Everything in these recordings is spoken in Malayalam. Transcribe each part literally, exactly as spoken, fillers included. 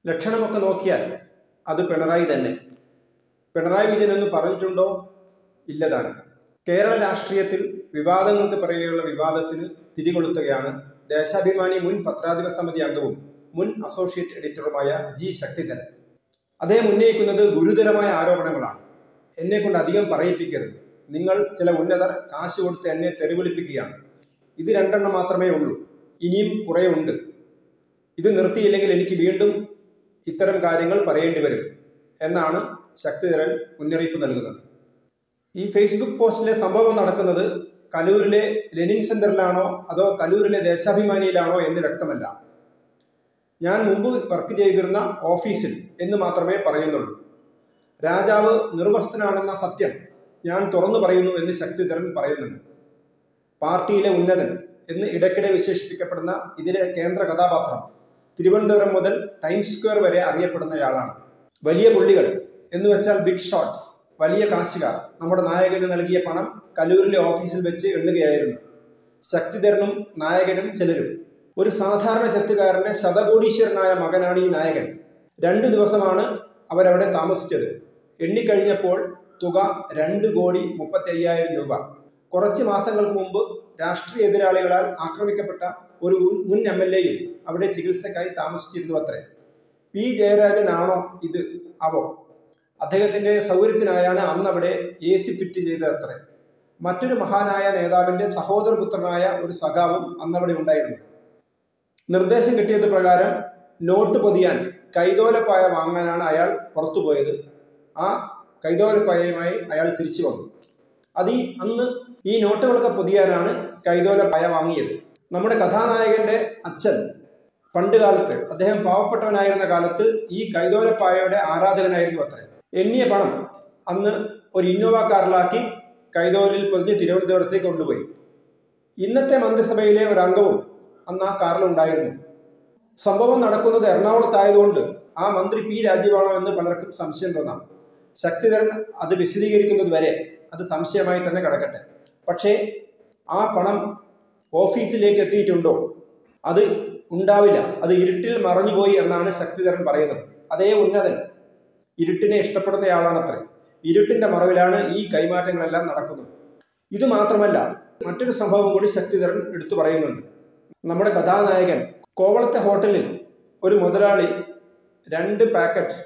ലക്ഷണമൊക്കെ നോക്കിയാൽ അത് പിണറായി തന്നെ. പിണറായി വിജയൻ എന്ന് പറഞ്ഞിട്ടുണ്ടോ? ഇല്ലതാണ്. കേരള രാഷ്ട്രീയത്തിൽ വിവാദങ്ങൾക്ക് പിറകെയുള്ള വിവാദത്തിന് തിരികൊളുത്തുകയാണ് ദേശാഭിമാനി മുൻ പത്രാധിപ സമിതി അംഗവും മുൻ അസോസിയേറ്റ് എഡിറ്ററുമായ ജി ശക്തിധരൻ. അദ്ദേഹം ഉന്നയിക്കുന്നത് ഗുരുതരമായ ആരോപണങ്ങളാണ്. എന്നെ കൊണ്ട് അധികം പറയിപ്പിക്കരുത്, നിങ്ങൾ ചില ഉന്നതർ കാശ് കൊടുത്ത് എന്നെ തെറിവിളിപ്പിക്കുകയാണ്. ഇത് രണ്ടെണ്ണം മാത്രമേ ഉള്ളൂ, ഇനിയും കുറേ ഉണ്ട്. ഇത് നിർത്തിയില്ലെങ്കിൽ എനിക്ക് വീണ്ടും ഇത്തരം കാര്യങ്ങൾ പറയേണ്ടി വരും എന്നാണ് ശക്തിധരൻ മുന്നറിയിപ്പ് നൽകുന്നത്. ഈ ഫേസ്ബുക്ക് പോസ്റ്റിലെ സംഭവം നടക്കുന്നത് കലൂരിലെ ലെനിൻ സെന്ററിലാണോ അതോ കലൂരിലെ ദേശാഭിമാനിയിലാണോ എന്ന് വ്യക്തമല്ല. ഞാൻ മുമ്പ് വർക്ക് ചെയ്തിരുന്ന ഓഫീസിൽ എന്ന് മാത്രമേ പറയുന്നുള്ളൂ. രാജാവ് നിർവസ്ത്രനാണെന്ന സത്യം ഞാൻ തുറന്നു പറയുന്നു എന്ന് ശക്തിധരൻ പറയുന്നുണ്ട്. പാർട്ടിയിലെ ഉന്നതൻ എന്ന് ഇടയ്ക്കിടെ വിശേഷിപ്പിക്കപ്പെടുന്ന ഇതിലെ കേന്ദ്ര കഥാപാത്രം തിരുവനന്തപുരം മുതൽ ടൈംസ് സ്ക്വയർ വരെ അറിയപ്പെടുന്നയാളാണ്. വലിയ പുള്ളികൾ എന്ന് വെച്ചാൽ ബിഗ് ഷോട്ട്സ്, വലിയ കാശുകാർ നമ്മുടെ നായകന് നൽകിയ പണം കലൂരിലെ ഓഫീസിൽ വെച്ച് എണ്ണുകയായിരുന്നു. ശക്തിധരനും നായകനും ചിലരും. ഒരു സാധാരണ ചെത്തുകാരന്റെ ശതകോടീശ്വരനായ മകനാണ് ഈ നായകൻ. രണ്ടു ദിവസമാണ് അവരവിടെ താമസിച്ചത്. എണ്ണിക്കഴിഞ്ഞപ്പോൾ തുക രണ്ട് കോടി മുപ്പത്തി അയ്യായിരം രൂപ. കുറച്ച് മാസങ്ങൾക്ക് മുമ്പ് രാഷ്ട്രീയ എതിരാളികളാൽ ആക്രമിക്കപ്പെട്ട ഒരു മുൻ എം എൽ എയും അവിടെ ചികിത്സക്കായി താമസിച്ചിരുന്നു അത്രേ. പി ജയരാജനാണോ ഇത്? അവോ അദ്ദേഹത്തിന്റെ സൗകര്യത്തിനായാണ് അന്ന് അവിടെ എ സി ഫിറ്റ് ചെയ്തത് അത്രേ. മറ്റൊരു മഹാനായ നേതാവിന്റെ സഹോദരപുത്രനായ ഒരു സഖാവും അന്നവിടെ ഉണ്ടായിരുന്നു. നിർദ്ദേശം കിട്ടിയത് പ്രകാരം നോട്ട് പൊതിയാൻ കൈതോലപ്പായ വാങ്ങാനാണ് അയാൾ പുറത്തുപോയത്. ആ കൈതോലപ്പായയുമായി അയാൾ തിരിച്ചു വന്നു. അത് ഈ അന്ന് ഈ നോട്ടുകളൊക്കെ പൊതിയാനാണ് കൈതോലപ്പായ വാങ്ങിയത്. നമ്മുടെ കഥാനായകന്റെ അച്ഛൻ പണ്ട് കാലത്ത്, അദ്ദേഹം പാവപ്പെട്ടവനായിരുന്ന കാലത്ത് ഈ കൈതോലപ്പായയുടെ ആരാധകനായിരുന്നു അത്രേ. എണ്ണിയ പണം അന്ന് ഒരു ഇന്നോവ കാറിലാക്കി കൈതോലിൽ പൊതിഞ്ഞ് തിരുവനന്തപുരത്തേക്ക് കൊണ്ടുപോയി. ഇന്നത്തെ മന്ത്രിസഭയിലെ ഒരു അംഗവും അന്ന് ആ കാറിലുണ്ടായിരുന്നു. സംഭവം നടക്കുന്നത് എറണാകുളത്തായതുകൊണ്ട് ആ മന്ത്രി പി രാജീവാണോ എന്ന് പലർക്കും സംശയം തോന്നാം. ശക്തിധരൻ അത് വിശദീകരിക്കുന്നത് വരെ അത് സംശയമായി തന്നെ കിടക്കട്ടെ. പക്ഷേ ആ പണം ഓഫീസിലേക്ക് എത്തിയിട്ടുണ്ടോ? അത് ഉണ്ടാവില്ല, അത് ഇരുട്ടിൽ മറഞ്ഞുപോയി എന്നാണ് ശക്തിധരൻ പറയുന്നത്. അതേ ഉന്നതൻ ഇരുട്ടിനെ ഇഷ്ടപ്പെടുന്നയാളാണത്രേ. ഇരുട്ടിന്റെ മറവിലാണ് ഈ കൈമാറ്റങ്ങളെല്ലാം നടക്കുന്നത്. ഇത് മാത്രമല്ല, മറ്റൊരു സംഭവം കൂടി ശക്തിധരൻ എടുത്തു പറയുന്നുണ്ട്. നമ്മുടെ കഥാനായകൻ കോവളത്തെ ഹോട്ടലിൽ ഒരു മുതലാളി രണ്ട് പാക്കറ്റ്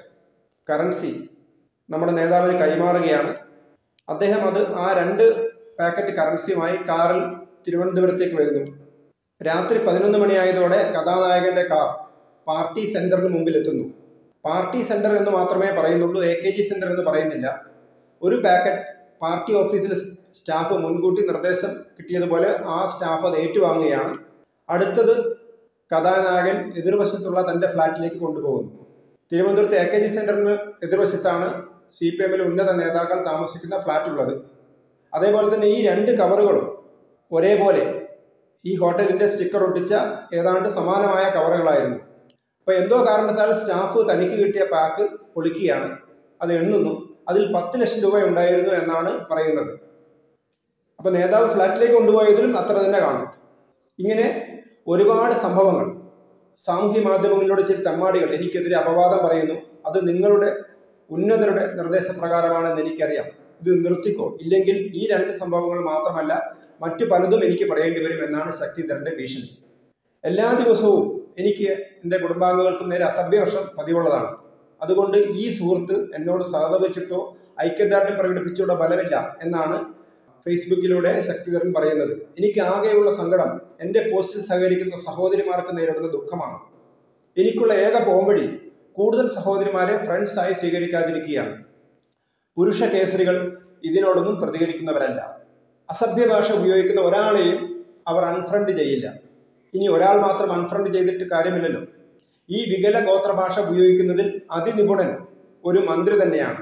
കറൻസി നമ്മുടെ നേതാവിന് കൈമാറുകയാണ്. അദ്ദേഹം അത് ആ രണ്ട് പാക്കറ്റ് കറൻസിയുമായി കാറിൽ തിരുവനന്തപുരത്തേക്ക് വരുന്നു. രാത്രി പതിനൊന്ന് മണിയായതോടെ കഥാനായകന്റെ കാർ പാർട്ടി സെന്ററിന് മുമ്പിൽ എത്തുന്നു. പാർട്ടി സെന്റർ എന്ന് മാത്രമേ പറയുന്നുള്ളൂ, എ കെ ജി സെന്റർ എന്ന് പറയുന്നില്ല. ഒരു പാക്കറ്റ് പാർട്ടി ഓഫീസിലെ സ്റ്റാഫ് മുൻകൂട്ടി നിർദ്ദേശം കിട്ടിയതുപോലെ ആ സ്റ്റാഫ് അത് ഏറ്റുവാങ്ങുകയാണ്. അടുത്തത് കഥാനായകൻ എതിർവശത്തുള്ള തൻ്റെ ഫ്ലാറ്റിലേക്ക് കൊണ്ടുപോകുന്നു. തിരുവനന്തപുരത്ത് എ കെ ജി സെന്ററിന് എതിർവശത്താണ് സി പി എമ്മിലെ ഉന്നത നേതാക്കൾ താമസിക്കുന്ന ഫ്ലാറ്റ് ഉള്ളത്. അതേപോലെ തന്നെ ഈ രണ്ട് കവറുകളും ഒരേപോലെ ഈ ഹോട്ടലിൻ്റെ സ്റ്റിക്കർ ഒട്ടിച്ച ഏതാണ്ട് സമാനമായ കവറുകളായിരുന്നു. അപ്പോൾ എന്തോ കാരണത്താൽ സ്റ്റാഫ് തനിക്ക് കിട്ടിയ പാക്ക് പൊളിക്കുകയാണ്, അത് എണ്ണുന്നു. അതിൽ പത്ത് ലക്ഷം രൂപ ഉണ്ടായിരുന്നു എന്നാണ് പറയുന്നത്. അപ്പോൾ നേതാവ് ഫ്ലാറ്റിലേക്ക് കൊണ്ടുപോയതിലും അത്ര തന്നെ കാണും. ഇങ്ങനെ ഒരുപാട് സംഭവങ്ങൾ. സാമൂഹ്യ മാധ്യമങ്ങളിലൂടെ ചില തെമ്മാടികൾ എനിക്കെതിരെ അപവാദം പറയുന്നു. അത് നിങ്ങളുടെ ഉന്നതരുടെ നിർദ്ദേശപ്രകാരമാണെന്ന് എനിക്കറിയാം. ഇത് നിർത്തിക്കോ, ഇല്ലെങ്കിൽ ഈ രണ്ട് സംഭവങ്ങൾ മാത്രമല്ല മറ്റു പലതും എനിക്ക് പറയേണ്ടി വരും എന്നാണ് ശക്തിധരന്റെ ഭീഷണി. എല്ലാ ദിവസവും എനിക്ക് എൻ്റെ കുടുംബാംഗങ്ങൾക്കും നേരെ അസഭ്യവർഷം പതിവുള്ളതാണ്. അതുകൊണ്ട് ഈ സുഹൃത്ത് എന്നോട് സഹതപിച്ചിട്ടോ ഐക്യദാർഢ്യം പ്രകടിപ്പിച്ചോട്ടോ ഫലമില്ല എന്നാണ് ഫേസ്ബുക്കിലൂടെ ശക്തിധരൻ പറയുന്നത്. എനിക്ക് ആകെയുള്ള സങ്കടം എൻ്റെ പോസ്റ്റിൽ സഹകരിക്കുന്ന സഹോദരിമാർക്ക് നേരിടുന്ന ദുഃഖമാണ്. എനിക്കുള്ള ഏക പോംവഴി കൂടുതൽ സഹോദരിമാരെ ഫ്രണ്ട്സായി സ്വീകരിക്കാതിരിക്കുകയാണ്. പുരുഷ കേസരികൾ ഇതിനോടൊന്നും പ്രതികരിക്കുന്നവരല്ല. അസഭ്യ ഭാഷ ഉപയോഗിക്കുന്ന ഒരാളെയും അവർ അൺഫ്രണ്ട് ചെയ്യില്ല. ഇനി ഒരാൾ മാത്രം അൺഫ്രണ്ട് ചെയ്തിട്ട് കാര്യമില്ലല്ലോ. ഈ വികല ഗോത്രഭാഷ ഉപയോഗിക്കുന്നതിൽ അതിനിപുണൻ ഒരു മന്ത്രി തന്നെയാണ്.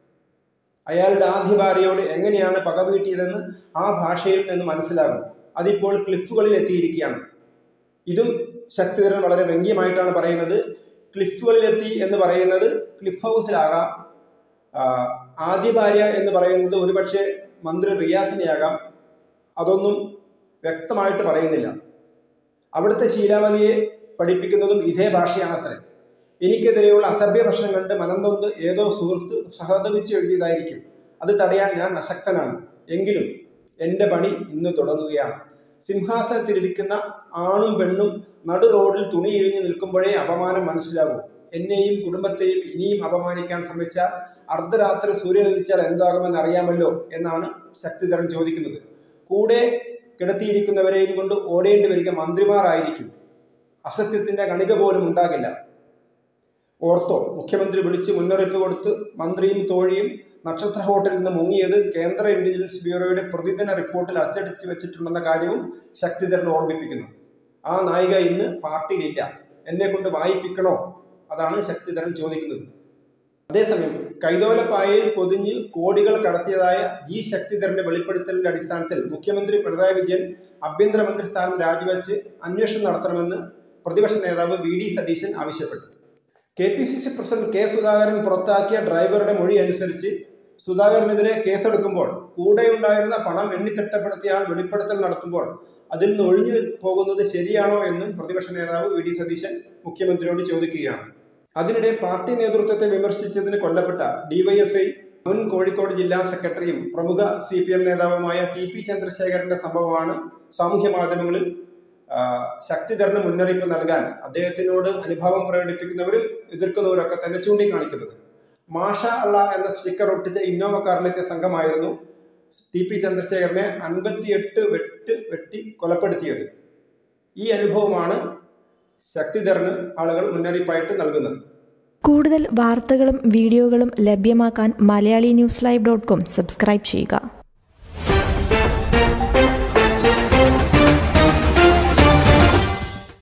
അയാളുടെ ആദ്യ ഭാര്യയോട് എങ്ങനെയാണ് പകവീട്ടിയതെന്ന് ആ ഭാഷയിൽ നിന്ന് മനസ്സിലാകും. അതിപ്പോൾ ക്ലിഫുകളിൽ എത്തിയിരിക്കുകയാണ്. ഇതും ശക്തിധരൻ വളരെ വ്യംഗ്യമായിട്ടാണ് പറയുന്നത്. ക്ലിഫുകളിലെത്തി എന്ന് പറയുന്നത് ക്ലിഫ് ഹൗസിലാകാം. ആദ്യ ഭാര്യ എന്ന് പറയുന്നത് ഒരുപക്ഷെ മന്ത്രി റിയാസിനെയാകാം. അതൊന്നും വ്യക്തമായിട്ട് പറയുന്നില്ല. അവിടുത്തെ ശീലാവതിയെ പഠിപ്പിക്കുന്നതും ഇതേ ഭാഷയാണത്രേ. എനിക്കെതിരെയുള്ള അസഭ്യപ്രശ്നം കണ്ട് മനംനൊന്ത് ഏതോ സുഹൃത്ത് സഹതപിച്ച് എഴുതിയതായിരിക്കും. അത് തടയാൻ ഞാൻ അശക്തനാണ്. എങ്കിലും എൻ്റെ പണി ഇന്ന് തുടങ്ങുകയാണ്. സിംഹാസനത്തിലിരിക്കുന്ന ആണും പെണ്ണും നടു റോഡിൽ തുണിയിരിഞ്ഞു നിൽക്കുമ്പോഴേ അപമാനം മനസ്സിലാകൂ. എന്നെയും കുടുംബത്തെയും ഇനിയും അപമാനിക്കാൻ ശ്രമിച്ചാൽ അർദ്ധരാത്രി സൂര്യൻ ഉദിച്ചാൽ എന്താകുമെന്ന് അറിയാമല്ലോ എന്നാണ് ശക്തിധരൻ ചോദിക്കുന്നത്. കൂടെ കിടത്തിയിരിക്കുന്നവരെയും കൊണ്ട് ഓടേണ്ടി വരിക മന്ത്രിമാരായിരിക്കും. അസത്യത്തിന്റെ കണിക പോലും ഉണ്ടാകില്ല. ഓർത്തോ, മുഖ്യമന്ത്രി വിളിച്ച് മുന്നറിയിപ്പ് കൊടുത്ത് മന്ത്രിയും തോഴിയും നക്ഷത്ര ഹോട്ടലിൽ നിന്ന് മുങ്ങിയത് കേന്ദ്ര ഇന്റലിജൻസ് ബ്യൂറോയുടെ പ്രതിദിന റിപ്പോർട്ടിൽ അച്ചടിച്ചു വെച്ചിട്ടുണ്ടെന്ന കാര്യവും ശക്തിധരൻ ഓർമ്മിപ്പിക്കുന്നു. ആ നായിക ഇന്ന് പാർട്ടിയിലില്ല. എന്നെ കൊണ്ട് വായിപ്പിക്കണോ? അതാണ് ശക്തിധരൻ ചോദിക്കുന്നത്. അതേസമയം കൈതോലപ്പായയിൽ പൊതിഞ്ഞ് കോടികൾ കടത്തിയതായ ജി ശക്തിധരന്റെ വെളിപ്പെടുത്തലിന്റെ അടിസ്ഥാനത്തിൽ മുഖ്യമന്ത്രി പിണറായി വിജയൻ ആഭ്യന്തരമന്ത്രി സ്ഥാനം രാജിവെച്ച് അന്വേഷണം നടത്തണമെന്ന് പ്രതിപക്ഷ നേതാവ് വി ഡി സതീശൻ ആവശ്യപ്പെട്ടു. K P C C president K Sudhakaran പുറത്താക്കിയ ഡ്രൈവറുടെ മൊഴി അനുസരിച്ച് സുധാകരനെതിരെ കേസെടുക്കുമ്പോൾ കൂടെയുണ്ടായിരുന്ന പണം എണ്ണിത്തിട്ടപ്പെടുത്തിയ ആൾ വെളിപ്പെടുത്തൽ നടത്തുമ്പോൾ അതിൽ നിന്ന് ഒഴിഞ്ഞു പോകുന്നത് ശരിയാണോ എന്നും പ്രതിപക്ഷ നേതാവ് വി ഡി സതീശൻ മുഖ്യമന്ത്രിയോട് ചോദിക്കുകയാണ്. അതിനിടെ പാർട്ടി നേതൃത്വത്തെ വിമർശിച്ചതിന് കൊല്ലപ്പെട്ട ഡിവൈഎഫ്ഐ മുൻ കോഴിക്കോട് ജില്ലാ സെക്രട്ടറിയും പ്രമുഖ സി പി എം നേതാവുമായ ടി പി ചന്ദ്രശേഖരന്റെ സംഭവമാണ് സാമൂഹ്യ മാധ്യമങ്ങളിൽ ശക്തിധരന് മുന്നറിയിപ്പ് നൽകാൻ അദ്ദേഹത്തിനോട് അനുഭാവം പ്രകടിപ്പിക്കുന്നവരും എതിർക്കുന്നവരൊക്കെ തന്നെ ചൂണ്ടിക്കാണിക്കുന്നത്. മാഷ അള്ള എന്ന സ്റ്റിക്കർ ഒട്ടിച്ച ഇന്നോവ കാറിലെത്തിയ സംഘമായിരുന്നു ടി പി ചന്ദ്രശേഖരനെ അൻപത്തിയെട്ട് വെട്ട് വെട്ടി കൊലപ്പെടുത്തിയത്. ഈ അനുഭവമാണ് ശക്തിധരന് ആളുകൾ മുന്നറിയിപ്പായിട്ട് നൽകുന്നത്. കൂടുതൽ വാർത്തകളും വീഡിയോകളും ലഭ്യമാക്കാൻ Malayali news live dot com subscribe ചെയ്യുക.